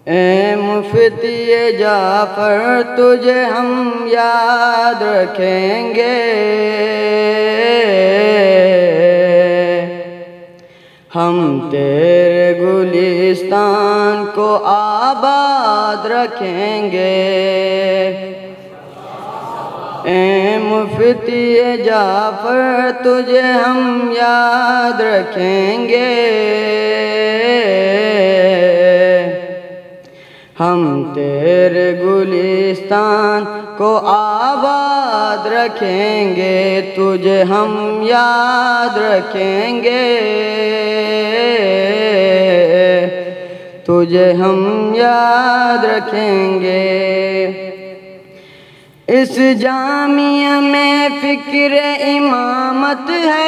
اے مفتی جعفر تجھے ہم یاد رکھیں گے، ہم تیرے گلستان کو آباد رکھیں گے۔ اے مفتی جعفر تجھے ہم یاد رکھیں گے، ہم تیرے گلستان کو آباد رکھیں گے، تجھے ہم یاد رکھیں گے، تجھے ہم یاد رکھیں گے۔ اس جامعہ میں فکر امامت ہے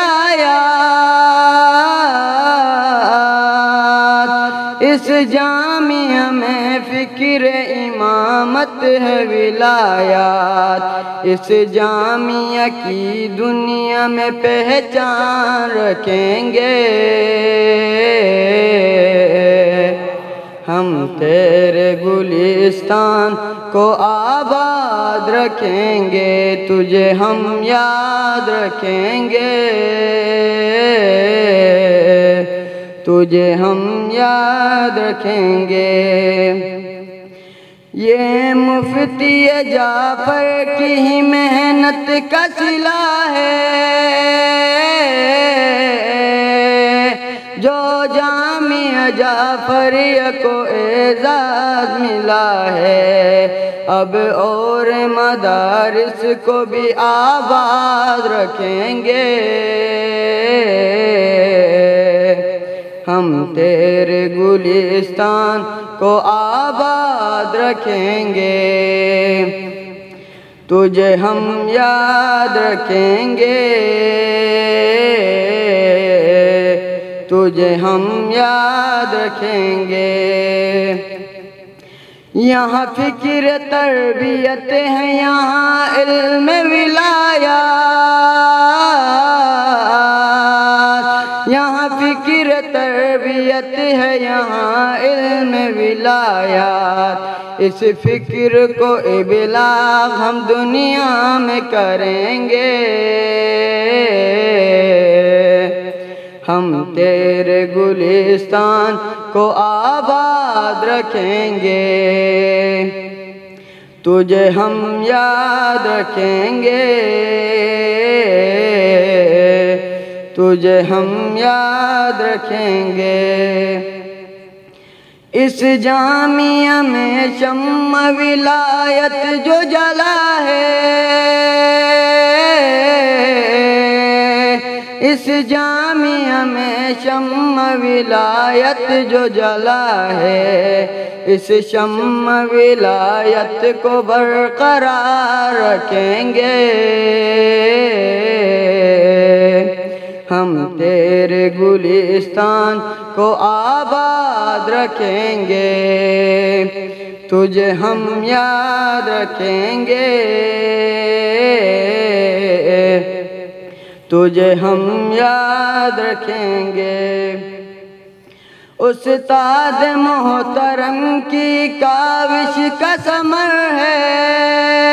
ولایات، اس جامعہ میں فکر امامت ہے ولایات، اس جامعہ کی دنیا میں پہچان رکھیں گے، ہم تیرے گلستان کو آباد رکھیں گے، تجھے ہم یاد رکھیں گے، تجھے ہم یاد رکھیں گے۔ یہ مفتی جعفر کی ہی محنت کا صلہ ہے جو جامعہ جعفریہ کو اعزاز ملا ہے، اب اور مدارس کو بھی آباد رکھیں گے، ہم تیرے گلستان کو آباد رکھیں گے، تجھے ہم یاد رکھیں گے، تجھے ہم یاد رکھیں گے۔ یہاں فکر تربیت ہے، یہاں علم ولایات، یہاں فکر تربیت ہے، یہاں علم ولایات، اس فکر کو ابلاغ ہم دنیا میں کریں گے، ہم تیرے گلستان کو آباد رکھیں گے، تجھے ہم یاد رکھیں گے، تجھے ہم یاد رکھیں گے۔ اس جامعہ میں شمع ولایت جو جلا ہے، اس جامعہ میں شمع ولایت جو جلا ہے، اس شمع ولایت کو برقرار رکھیں گے، ہم تیرے گلستان کو آباد رکھیں گے، تجھے ہم یاد رکھیں گے، تجھے ہم یاد رکھیں گے۔ استاد محترم کی کاوش کا ثمر ہے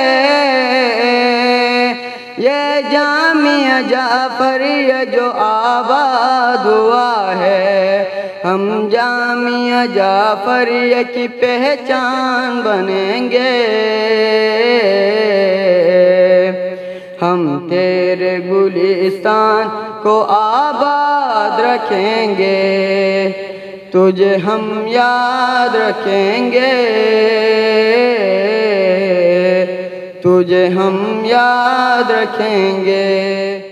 یہ جامعہ جعفریہ جو آباد ہوا ہے، ہم جامعہ جعفریہ کی پہچان بنیں گے، ہم تیرے گلستان کو آباد رکھیں گے، تجھے ہم یاد رکھیں گے، تجھے ہم یاد رکھیں گے۔